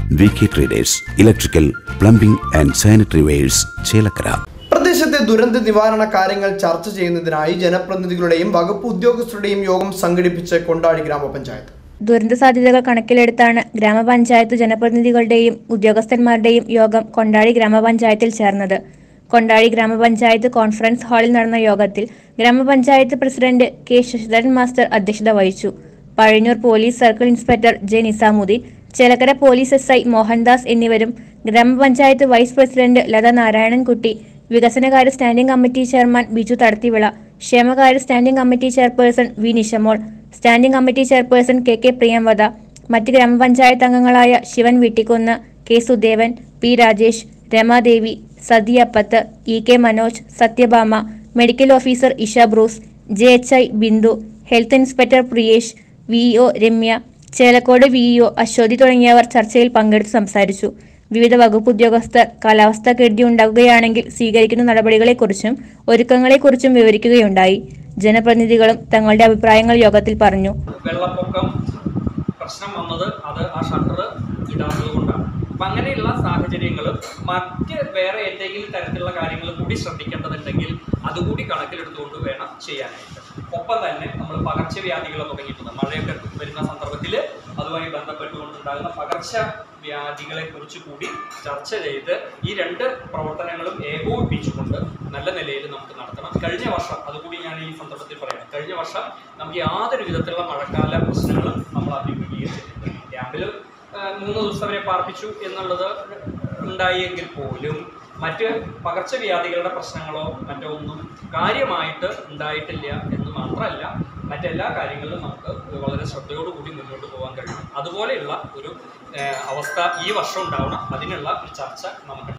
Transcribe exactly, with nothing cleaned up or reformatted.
V K traders, electrical, plumbing and sanitary wares, Chelakkara. പ്രദേശത്തെ ദുരന്ത നിവാരണ കാര്യങ്ങൾ ചർച്ച ചെയ്യുന്നതിനായി ജനപ്രതിനിധികളുടെയും വകുപ്പ് ഉദ്യോഗസ്ഥരുടെയും യോഗം സംഘടിപ്പിച്ച് കൊണ്ടാടി ഗ്രാമപഞ്ചായത്ത്. ദുരന്ത സാധ്യതകൾ കണക്കിലെടുത്താണ് ഗ്രാമപഞ്ചായത്ത് ജനപ്രതിനിധികളുടെയും ഉദ്യോഗസ്ഥന്മാരുടെയും യോഗം കൊണ്ടാടി ഗ്രാമപഞ്ചായത്തിൽ ചേർന്നത്. കൊണ്ടാടി ഗ്രാമപഞ്ചായത്ത് കോൺഫറൻസ് ഹാളിൽ നടന്ന യോഗത്തിൽ ഗ്രാമപഞ്ചായത്ത് പ്രസിഡന്റ് കെ ശശിധരൻ മാസ്റ്റർ അധ്യക്ഷത വഹിച്ചു. Pazhayannur police circle inspector J Nizamuddin, Chelakkara police S I Mohandas എന്നിവരും ഗ്രാമപഞ്ചായത്ത് വൈസ് പ്രസിഡന്റ് ലത നാരായണൻകുട്ടി, വികസനകാര്യ standing committee chairman Biju Thadathivila, ക്ഷേമകാര്യ standing committee chairperson V Nishamol, standing committee chairperson K K Priyamvada, മറ്റ് ഗ്രാമപഞ്ചായത്ത് അംഗങ്ങളായ Shivan Veettikkunnu, K Sudevan, P Rajesh, Ramadevi, Sathiyappath, E K Manoj, Sathyabhama, medical officer Isha Bruce, J H I Bindu, health inspector Priyesh, V E O Ramya, Chelakode V E O Aswathy തുടങ്ങിയവർ ചർച്ചയിൽ പങ്കെടുത്ത് സംസാരിച്ചു. വിവിധ വകുപ്പ് ഉദ്യോഗസ്ഥർ കാലാവസ്ഥാ കെടുതി ഉണ്ടാകുകയാണെങ്കിൽ സ്വീകരിക്കുന്ന നടപടികളെക്കുറിച്ചും ഒരുക്കങ്ങളെക്കുറിച്ചും വിവരിക്കുകയുണ്ടായി. ജനപ്രതിനിധികളും തങ്ങളുടെ അഭിപ്രായങ്ങൾ യോഗത്തിൽ പറഞ്ഞു. വെള്ളപ്പൊക്കം പ്രശ്നം വന്നത് അത് ആ ഷട്ടർ ഇടാത്തത് കൊണ്ടാണ്. അപ്പം അങ്ങനെയുള്ള സാഹചര്യങ്ങൾ മറ്റ് വേറെ എന്തെങ്കിലും തരത്തിലുള്ള കാര്യങ്ങൾ കൂടി ശ്രദ്ധിക്കേണ്ടതുണ്ടെങ്കിൽ അതുകൂടി കണക്കിലെടുത്തുകൊണ്ട് വേണം ചെയ്യാനായിട്ട്. ഒപ്പം തന്നെ നമ്മൾ പകർച്ചവ്യാധികൾ തുടങ്ങിയിട്ടുണ്ട്. മഴയൊക്കെ വരുന്ന സന്ദർഭത്തിൽ അതുമായി ബന്ധപ്പെട്ടുകൊണ്ടുണ്ടാകുന്ന പകർച്ചവ്യാധികളെ കുറിച്ച് കൂടി ചർച്ച ചെയ്ത് ഈ രണ്ട് പ്രവർത്തനങ്ങളും ഏകോപിപ്പിച്ചുകൊണ്ട് നല്ല നിലയിൽ നമുക്ക് നടത്തണം. കഴിഞ്ഞ വർഷം അതുകൂടി ഞാൻ ഈ സന്ദർഭത്തിൽ പറയാം. കഴിഞ്ഞ വർഷം നമുക്ക് യാതൊരു വിധത്തിലുള്ള മഴക്കാല പ്രശ്നങ്ങളും നമ്മൾ അഭിമുഖീകരിച്ചിട്ടുണ്ട്. ക്യാമ്പിൽ മൂന്ന് ദിവസം വരെ പാർപ്പിച്ചു എന്നുള്ളത് ഉണ്ടായെങ്കിൽ പോലും മറ്റ് പകർച്ചവ്യാധികളുടെ പ്രശ്നങ്ങളോ മറ്റോ ഒന്നും കാര്യമായിട്ട് ഉണ്ടായിട്ടില്ല എന്ന് മാത്രമല്ല, മറ്റെല്ലാ കാര്യങ്ങളിലും നമുക്ക് വളരെ ശ്രദ്ധയോടുകൂടി മുന്നോട്ട് പോകാൻ കഴിയും. അതുപോലെയുള്ള ഒരു അവസ്ഥ ഈ വർഷം ഉണ്ടാവണം. അതിനുള്ള ഒരു ചർച്ച നമുക്ക്